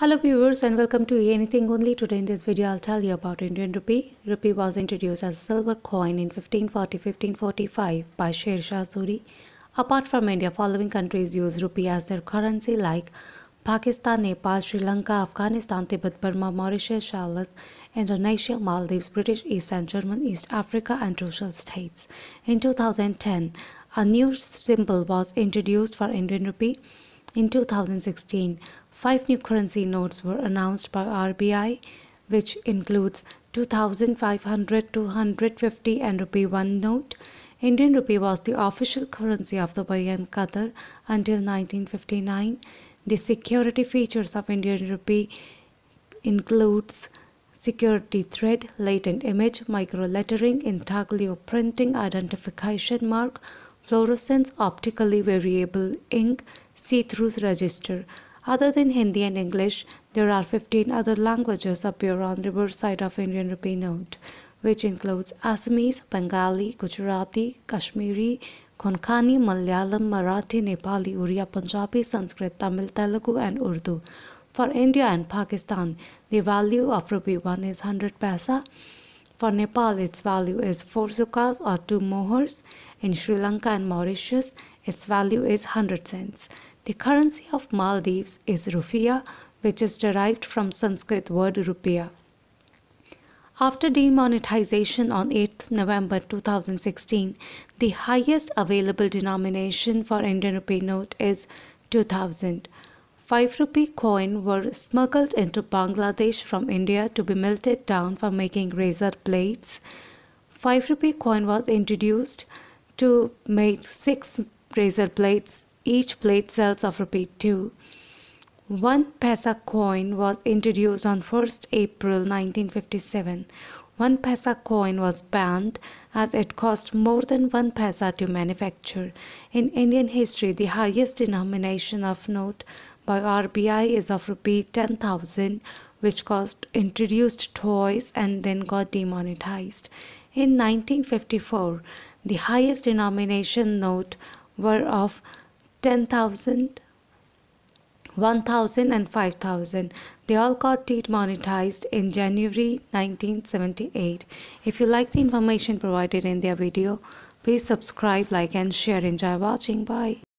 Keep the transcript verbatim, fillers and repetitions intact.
Hello viewers and welcome to Anything Only. Today in this video I'll tell you about Indian Rupee. Rupee was introduced as a silver coin in fifteen forty to fifteen forty-five by Sher Suri. Apart from India, following countries use rupee as their currency like Pakistan, Nepal, Sri Lanka, Afghanistan, Tibet, Burma, Mauritius, Seychelles, Indonesia, Maldives, British East and German East Africa and Trucial states. In two thousand ten, a new symbol was introduced for Indian Rupee. In two thousand sixteen, five new currency notes were announced by R B I, which includes two thousand, five hundred, two hundred fifty and rupee one note. Indian rupee was the official currency of Dubai and Qatar until nineteen fifty-nine. The security features of Indian rupee includes security thread, latent image, microlettering, Intaglio Printing, identification mark, fluorescence, optically variable ink, see-through register. Other than Hindi and English, there are fifteen other languages appear on the reverse side of Indian Rupee Note, which includes Assemese, Bengali, Gujrati, Kashmiri, Konkani, Malayalam, Marathi, Nepali, Oriya, Punjabi, Sanskrit, Tamil, Telugu and Urdu. For India and Pakistan, the value of rupee one is one hundred paisa. For Nepal, its value is four sukas or two mohurs. In Sri Lanka and Mauritius, its value is one hundred cents. The currency of Maldives is rufiya, which is derived from Sanskrit word rupiah. After demonetization on eighth November two thousand sixteen, the highest available denomination for Indian Rupee note is two thousand. five rupee coin were smuggled into Bangladesh from India to be melted down for making razor blades. five rupee coin was introduced to make six razor blades. Each blade sells of rupee two. One paisa coin was introduced on first April nineteen fifty-seven. One paisa coin was banned as it cost more than one paisa to manufacture. In Indian history, the highest denomination of note by R B I is of rupee ten thousand, which cost introduced twice and then got demonetized. In nineteen fifty-four, the highest denomination note were of ten thousand, one thousand and five thousand. They all got demonetized in January nineteen seventy-eight. If you like the information provided in their video, please subscribe, like and share. Enjoy watching. Bye.